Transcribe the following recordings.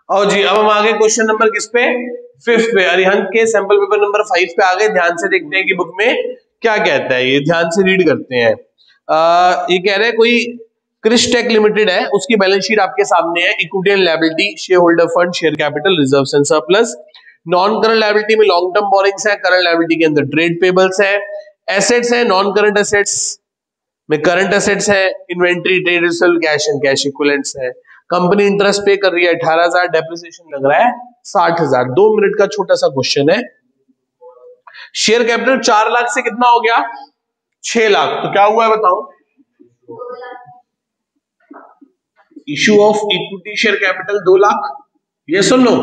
और जी अब हम आगे क्वेश्चन नंबर किस पे, 5th पे, अरिहंत के सैंपल पेपर नंबर 5 पे आगे ध्यान से देखते हैं कि बुक में क्या कहता है, ये ध्यान से रीड करते हैं। ये कह रहे हैं कोई क्रिस्टेक लिमिटेड है, उसकी बैलेंस शीट आपके सामने है। Equity and liability, share holder fund, share capital, reserves and surplus. Non current liability में लॉन्ग टर्म बोरिंग्स है, करंट लायबिलिटी के अंदर ट्रेड पेबल्स है। एसेट्स है, नॉन करंट एसेट्स में करंट एसेट्स है, inventory, trade receivable, cash and cash equivalents है। Company interest pay कर रही है 18,000, डेप्रिसिएशन लग रहा है 60,000। 2 मिनट का छोटा सा क्वेश्चन है। शेयर कैपिटल 4 लाख से कितना हो गया, 6 लाख, तो क्या हुआ है बताओ। Issue of equity share capital 2 lakh, ये सुन लो।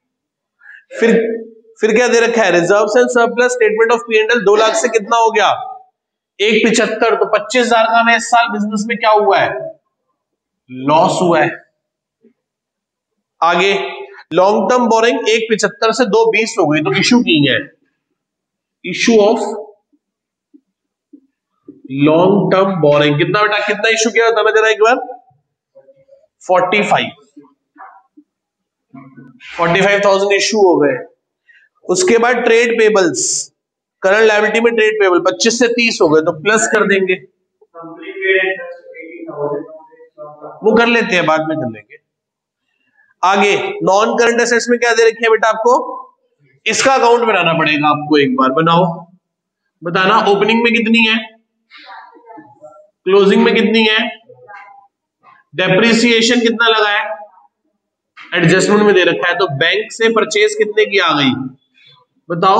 फिर क्या दे रखा है, reserves and surplus, statement of P&L 2 lakh से कितना हो गया 1,75, तो 25,000 का हमें इस साल बिजनेस में क्या हुआ है, लॉस हुआ है। आगे लॉन्ग टर्म बोरिंग 1,75 से 2,20 हो गई, तो इशू की है, issue of long term borrowing कितना बेटा, कितना इशू किया बताना जरा एक बार, 45,000 इशू हो गए। उसके बाद ट्रेड पेबल्स, करंट लायबिलिटी में ट्रेड पेबल 25 से 30 हो गए, तो प्लस कर देंगे, वो कर लेते हैं, बाद में कर लेंगे। आगे नॉन करंट एसेट्स में क्या दे रखी है बेटा आपको, इसका अकाउंट बनाना पड़ेगा आपको, एक बार बनाओ, बताना ओपनिंग में कितनी है, क्लोजिंग में कितनी है, डेप्रिसिएशन कितना लगा है, एडजस्टमेंट में दे रखा है। तो बैंक से परचेज कितने की आ गई बताओ,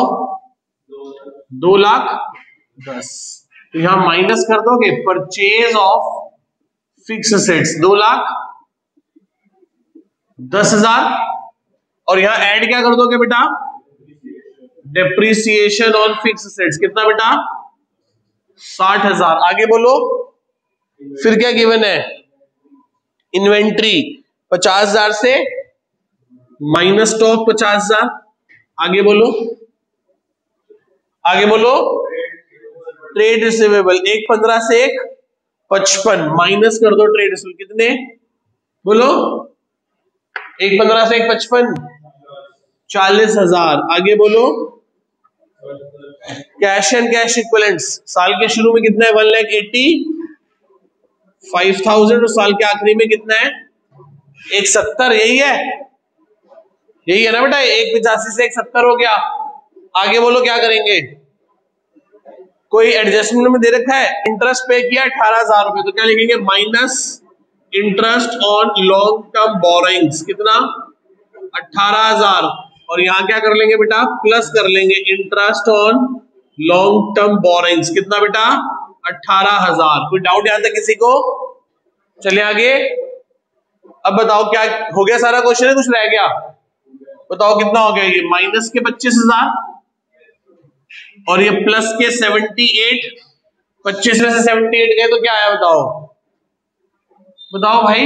2,10,000, तो यहां माइनस कर दोगे परचेज ऑफ फिक्स एसेट्स 2,10,000, और यहां ऐड क्या कर दोगे बेटा, डेप्रिसिएशन ऑन फिक्स एसेट्स कितना बेटा 60,000। आगे बोलो, फिर क्या गिवन है, इन्वेंट्री 50,000 से माइनस स्टॉक 50,000। आगे बोलो, आगे बोलो, ट्रेड रिसीवेबल 1,15 से 1,55, माइनस कर दो ट्रेड रिसीवेबल कितने, बोलो 1,15 से 1,55, 40,000। आगे बोलो, कैश एंड कैश इक्विवेलेंट्स साल के शुरू में कितना है, 1,85,000, और साल के आखिरी में कितना है 1,70, यही है, यही है ना बेटा, 1,85 से 1,70 हो गया। आगे बोलो क्या करेंगे, कोई एडजस्टमेंट में दे रखा है, इंटरेस्ट पे किया 18,000 रुपए, तो क्या लिखेंगे, minus interest on long term borrowings कितना 18,000, और यहां क्या कर लेंगे बेटा, प्लस कर लेंगे interest on long term borrowings कितना बेटा 18,000। कोई डाउट यहां तक किसी को, चलिए आगे। अब बताओ क्या हो गया, सारा क्वेश्चन है, कुछ रह गया बताओ कितना हो गया, ये माइनस के 25,000 और ये प्लस के 78, 25 में से 78 गए तो क्या आया बताओ, बताओ भाई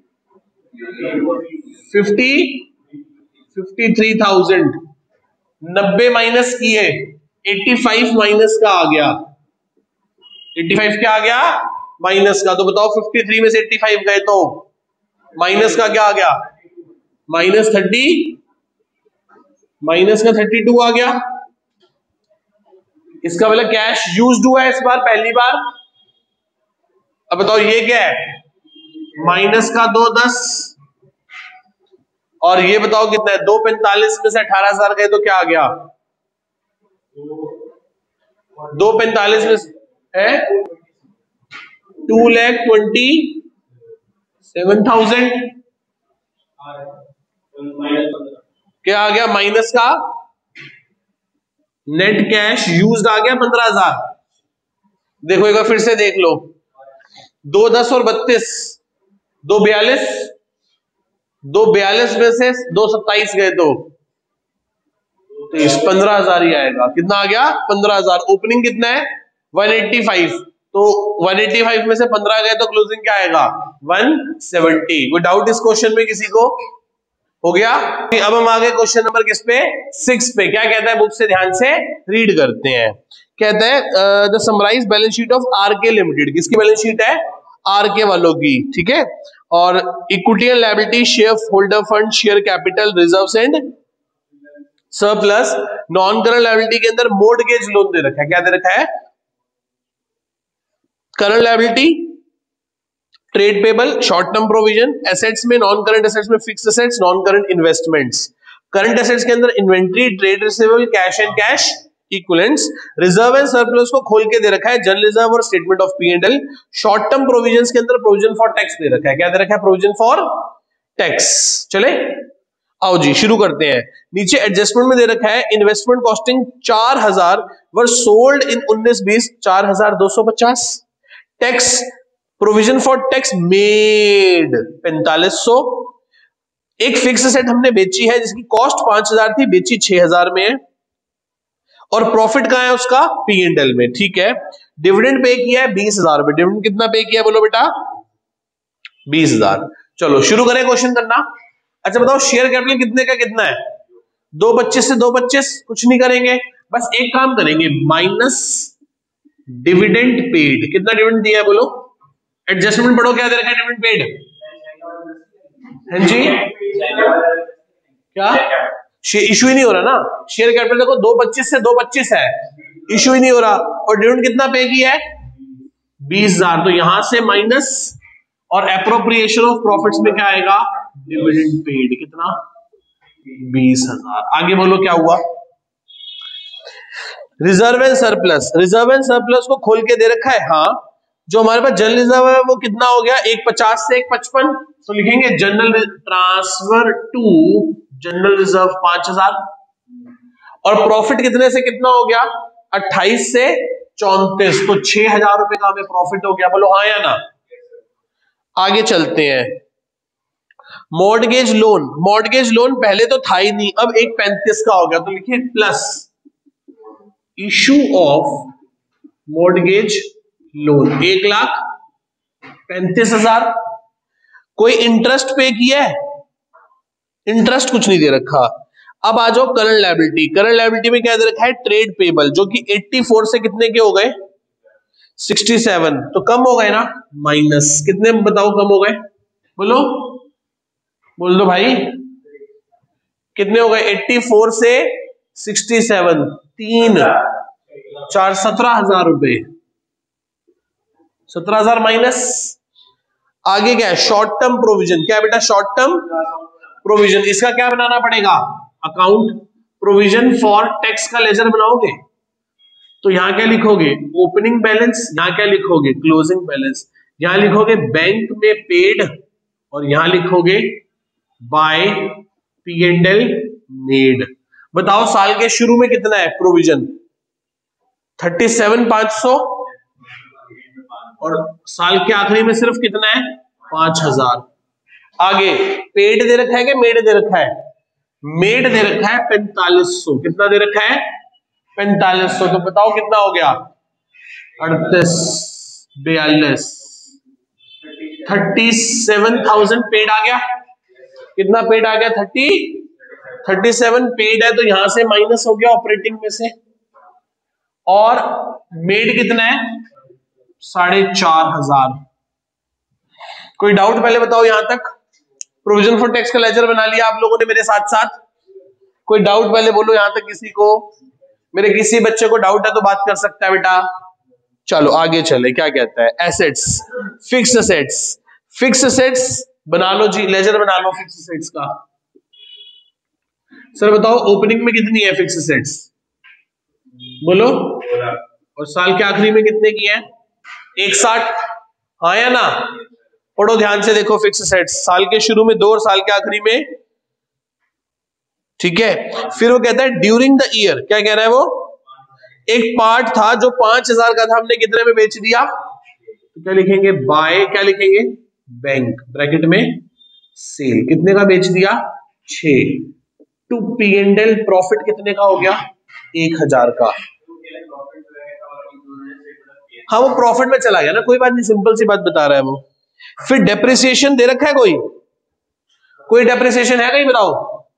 53,000, 90 माइनस किए 85 माइनस का आ गया, 85 क्या आ गया माइनस का, तो बताओ 53 में से 85 गए तो माइनस का क्या आ गया, -30, माइनस का 32 आ गया। इसका मतलब कैश यूज्ड हुआ है इस बार पहली बार। अब बताओ ये क्या है, माइनस का 2,10, और ये बताओ कितना है 2,45 में से 18,000 गए तो क्या आ गया, 2,45 में है 2,27,000, क्या आ गया माइनस का, नेट कैश यूज्ड आ गया 15,000। देखो एक बार फिर से देख लो, 2,10 और 32, 2,42, 2,42 में से 2,27 गए तो इस 15,000 ही आएगा, कितना आ गया 15,000। ओपनिंग कितना है 185, तो 185 में से 15 गए तो क्लोजिंग क्या आएगा 170। कोई डाउट इस क्वेश्चन में किसी को, हो गया। अब हम आगे क्वेश्चन नंबर किस पे, 6 पे, क्या कहता है बुक से ध्यान से रीड करते हैं। कहता है the summarise balance sheet of RK limited, किसकी बैलेंस शीट है, आरके वालों की, ठीक है। और equity and liability, share holder fund, share capital, reserves and surplus. Non current liability के अंदर मॉर्टगेज लोन दे रखा है। क्या दे रखा है? Current liability, trade payable, short term provision. Assets में, नॉन करंट एसेट्स में fixed assets, non current investments. Current assets के अंदर inventory, trade receivable, cash and cash equivalents. Reserve and surplus को खोल के दे रखा है, जनरल रिजर्व और statement of P&L। Short term provisions के अंदर प्रोविजन फॉर टैक्स दे रखा है। क्या दे रखा है? Provision for tax. चले आओ जी शुरू करते हैं। नीचे एडजस्टमेंट में दे रखा है, investment costing 4000 were sold in 19-20 4250। Tax provision for tax made 4500। एक फिक्स एसेट हमने बेची है जिसकी कॉस्ट 5000 थी, बेची 6000 में है, और प्रॉफिट कहां है उसका? P&L में। ठीक है। डिविडेंड पे किया है 20000 रुपए। डिविडेंड कितना पे किया बोलो बेटा? 20000। चलो शुरू करें क्वेश्चन करना। अच्छा बताओ शेयर कैपिटल कितने का कितना है? 225 से 225। कुछ नहीं करेंगे, बस एक काम करेंगे, माइनस डिविडेंड पेड। कितना डिविडेंड दिया है बोलो? एडजस्टमेंट पढ़ो, क्या दे रखा है डिविडेंड पेड? हाँ जी, क्या इशू ही नहीं हो रहा ना? शेयर कैपिटल देखो 225 से 225 है, इशू ही नहीं हो रहा। और डिविडेंड कितना पे किया है? 20000। तो यहां से माइनस, और एप्रोप्रिएशन ऑफ प्रॉफिट्स में क्या आएगा? Dividend paid. कितना? 20000। आगे बोलो क्या हुआ? Reserve and surplus. Reserve and surplus को खोल के दे रखा है। हाँ, जो हमारे पास जनरल रिजर्व है वो कितना हो गया? 150 से 155। तो लिखेंगे general transfer to general reserve 5000। और प्रॉफिट कितने से कितना हो गया? 28 से 34। तो 6000 रुपए का हमें प्रॉफिट हो गया। बोलो हाँ या ना? आगे चलते हैं। Mortgage loan. मॉर्टगेज लोन पहले तो था ही नहीं, अब 135 का हो गया। तो लिखिए plus issue of mortgage loan 1,35,000। कोई इंटरेस्ट पे किया है? इंटरेस्ट कुछ नहीं दे रखा। अब आ जाओ करंट लायबिलिटी। करंट लायबिलिटी में क्या दे रखा है? ट्रेड पेबल, जो कि 84 से कितने के हो गए? 67। तो कम हो गए ना? माइनस कितने बताओ कम हो गए? बोलो, बोल दो भाई, कितने हो गए? 84 से 67, 3 4 17,000 रुपए। 17,000 माइनस। आगे क्या है? Short term provision. क्या बेटा? Short term provision. इसका क्या बनाना पड़ेगा? अकाउंट। प्रोविजन फॉर टैक्स का लेजर बनाओगे तो यहां क्या लिखोगे? Opening balance. यहां क्या लिखोगे? Closing balance. यहां लिखोगे बैंक में पेड, और यहां लिखोगे बाय P&L मेड। बताओ साल के शुरू में कितना है प्रोविजन? 37,500, और साल के आखिरी में सिर्फ कितना है? 5,000। आगे पेड दे रखा है कि मेड दे रखा है? मेड दे रखा है 4500। कितना दे रखा है? 4500। तो बताओ कितना हो गया? 38 42 37,000 पेड आ गया। कितना पेड आ गया? 37 पेड है, तो यहां से माइनस हो गया ऑपरेटिंग में से। और मेड कितना है? 4,500। कोई डाउट पहले बताओ यहां तक? प्रोविजन फॉर टैक्स का लेजर बना लिया आप लोगों ने मेरे साथ साथ। कोई डाउट पहले बोलो यहां तक किसी को? मेरे किसी बच्चे को डाउट है तो बात कर सकता है बेटा। चलो आगे चले। क्या कहता है? Assets, fixed assets. Fixed assets बना लो जी, लेजर बना लो फिक्स्ड एसेट्स का। सर बताओ ओपनिंग में कितनी है फिक्स्ड एसेट्स? बोलो। और साल के आखिरी में कितने की है? 160। हाँ या ना? पढ़ो ध्यान से, देखो फिक्स्ड एसेट्स साल के शुरू में 2 और साल के आखिरी में। ठीक है। फिर वो कहता है ड्यूरिंग द ईयर। क्या कह रहा है वो? एक पार्ट था जो 5,000 का था, हमने कितने में बेच दिया? तो क्या लिखेंगे? बाय, क्या लिखेंगे? बैंक ब्रैकेट में सेल। कितने का बेच दिया? 6। टू P&L प्रॉफिट कितने का हो गया? 1,000 का। हाँ वो प्रॉफिट में चला गया ना, कोई बात नहीं, सिंपल सी बात बता रहा है वो। फिर डेप्रिसिएशन दे रखा है कोई डेप्रिसिएशन है कहीं बताओ?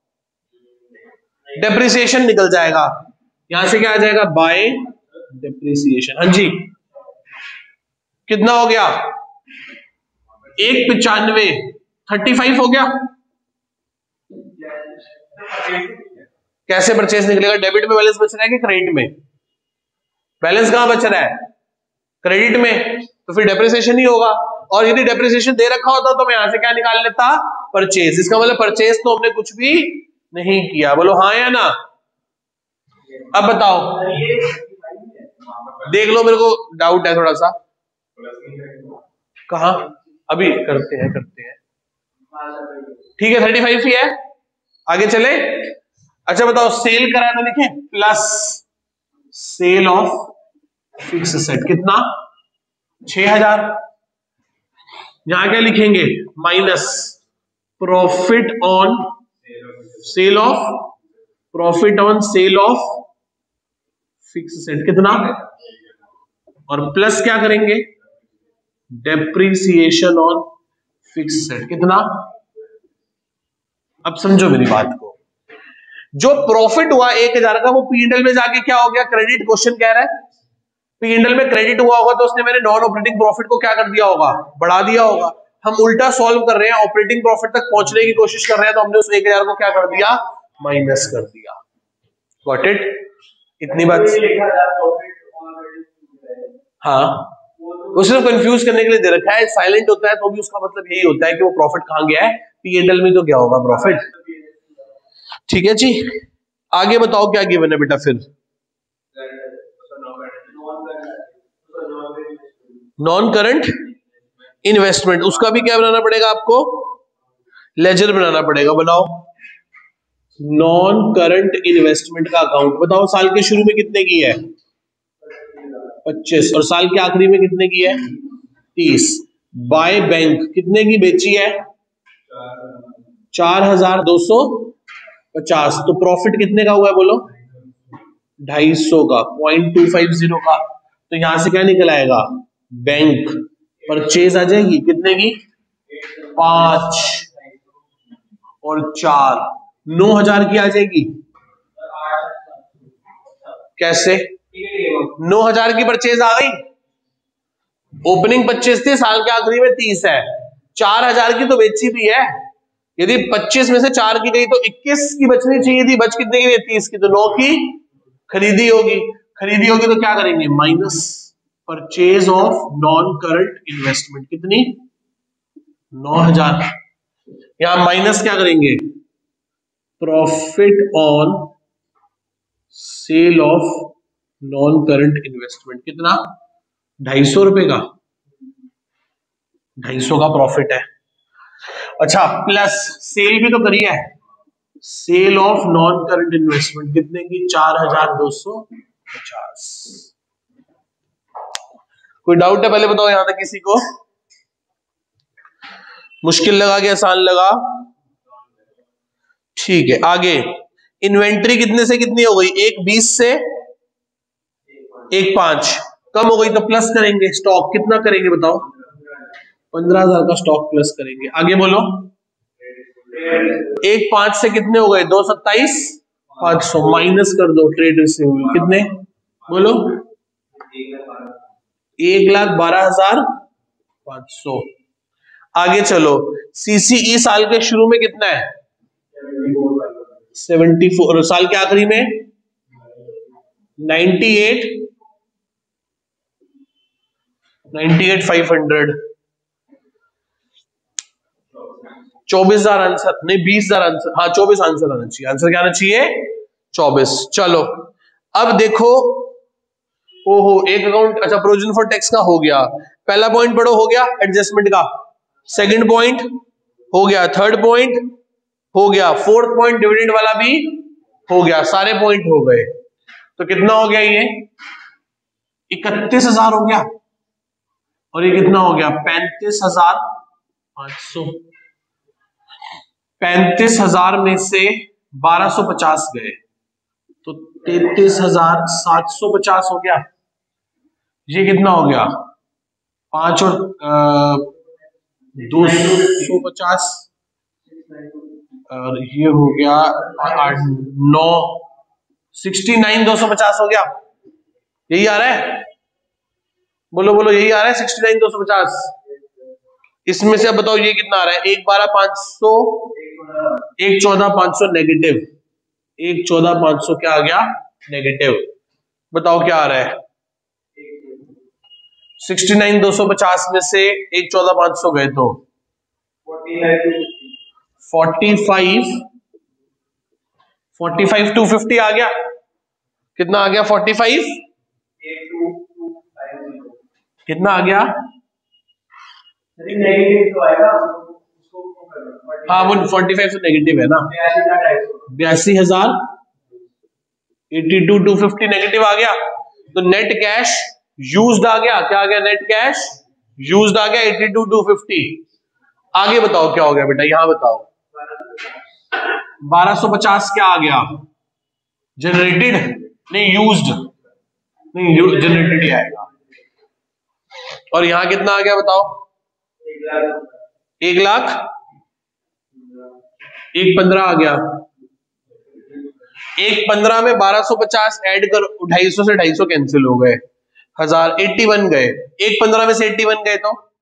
डेप्रिसिएशन निकल जाएगा यहां से। क्या आ जाएगा? By depreciation. हाँ जी, कितना हो गया? 195 35 हो गया। कैसे परचेज निकलेगा? डेबिट में बैलेंस बच रहा है कि क्रेडिट में? बैलेंस कहां बच रहा है? क्रेडिट में, तो फिर डेप्रिसिएशन ही होगा। और यदि डेप्रिसिएशन दे रखा होता तो मैं यहां से क्या निकाल लेता? परचेज। इसका मतलब परचेज तो हमने कुछ भी नहीं किया। बोलो हाँ या ना। अब बताओ, देख लो, मेरे को डाउट है थोड़ा सा। कहा? अभी करते हैं ठीक है, 35 ही है। आगे चले। अच्छा बताओ, सेल करा तो लिखे plus sale of fix asset कितना? 6000। यहां क्या लिखेंगे? Minus profit on sale of fix asset कितना? और प्लस क्या करेंगे? डेप्रीसिएशन ऑन फिक्स एसेट कितना? अब समझो मेरी बात को। जो प्रॉफिट हुआ 1000 का, वो पीएनएल में जाके क्या हो गया? क्रेडिट। क्वेश्चन कह रहा है पीएनएल में क्रेडिट हुआ होगा तो उसने मेरे नॉन ऑपरेटिंग प्रॉफिट को क्या कर दिया होगा? बढ़ा दिया होगा। हम उल्टा सॉल्व कर रहे हैं, ऑपरेटिंग प्रॉफिट तक पहुंचने की कोशिश कर रहे हैं, तो हमने उस 1000 को क्या कर दिया? माइनस कर दिया। Got it? इतनी बात। हाँ, उसने कंफ्यूज करने के लिए दे रखा है। साइलेंट होता है तो भी उसका मतलब यही होता है कि वो प्रॉफिट कहां गया है? पीएनएल में तो क्या होगा? प्रॉफिट। ठीक है जी, आगे बताओ क्या गिवन है बेटा फिर? नॉन करंट इन्वेस्टमेंट, उसका भी क्या बनाना पड़ेगा आपको? लेजर बनाना पड़ेगा। बनाओ नॉन करंट इन्वेस्टमेंट का अकाउंट। बताओ साल के शुरू में कितने की है? 25। और साल के आखिरी में कितने की है? 30। बाय बैंक कितने की बेची है? 4250। तो प्रॉफिट कितने का हुआ है बोलो? 250 का, 0.250 का। तो यहां से क्या निकल आएगा? बैंक परचेज आ जाएगी कितने की? 5 और 4 9000 की आ जाएगी। कैसे? 9000 की परचेज आ गई। ओपनिंग 25 थी, साल के आखिरी में 30 है। 4000 की तो बेची भी है। यदि 25 में से 4 की गई तो 21 की बचनी चाहिए थी। बच कितने की? 30 की। तो 9 की खरीदी होगी। खरीदी होगी तो क्या करेंगे? Minus purchase of non current investment कितनी? 9000। यहां माइनस क्या करेंगे? Profit on sale of non current investment कितना? 250 रुपए का। 250 का प्रॉफिट है। अच्छा, प्लस सेल भी तो करी है। Sale of non current investment कितने की? 4250। कोई डाउट है? पहले बताओ यहां तक किसी को मुश्किल लगा कि आसान लगा? ठीक है, आगे। इन्वेंट्री कितने से कितनी हो गई? 120 से 15 कम हो गई तो प्लस करेंगे। स्टॉक कितना करेंगे बताओ? 15000 का स्टॉक प्लस करेंगे। आगे बोलो। 15 से कितने हो गए? 227 500 माइनस कर दो ट्रेड रिसीवेबल कितने? बोलो 1,12,500। आगे चलो, सीसीई साल के शुरू में कितना है? 74। साल के आखिरी में 98,500। 24,000 आंसर नहीं, 20,000 आंसर। हाँ 24 आंसर आना चाहिए। आंसर क्या आना चाहिए? 24। चलो अब देखो। ओहो, एक अकाउंट। अच्छा, प्रोविजन फॉर टैक्स का हो गया। पहला पॉइंट पढ़ो, हो गया एडजस्टमेंट का। सेकंड पॉइंट हो गया। थर्ड पॉइंट हो गया। फोर्थ पॉइंट डिविडेंड वाला भी हो गया। सारे पॉइंट हो गए। तो कितना हो गया? ये 31,000 हो गया। और ये कितना हो गया? 35,500। 35,000 में से 1250 गए तो 33,750 हो गया। ये कितना हो गया? 5 और 250 और ये हो गया 8 9 69,250 हो गया। यही आ रहा है? बोलो बोलो, यही आ रहा है 69,250। इसमें से अब बताओ ये कितना आ रहा है, 1,12,500, 1,14,500 नेगेटिव, 1,14,500 क्या आ गया नेगेटिव। बताओ क्या आ रहा है, 69,250 में से 1,14,500 गए तो 45,250 आ गया। कितना आ गया 45, कितना आ गया, हाँ वो 45 से नेगेटिव है ना, 82,000, 82,250 नेगेटिव आ गया। तो नेट कैश यूज्ड आ गया, क्या आ गया, नेट कैश यूज्ड आ गया 82,250। आगे बताओ क्या हो गया बेटा, यहां बताओ 1250 क्या आ गया, जनरेटेड नहीं यूज्ड, नहीं जनरेटेड ही आएगा। और यहां कितना आ गया बताओ, 1,00,000, 1,15 आ गया। 1,15 में 1250 ऐड कर, 250 से 250 कैंसिल हो गए, 1000, 81 गए। 1,15 में से 81 गए तो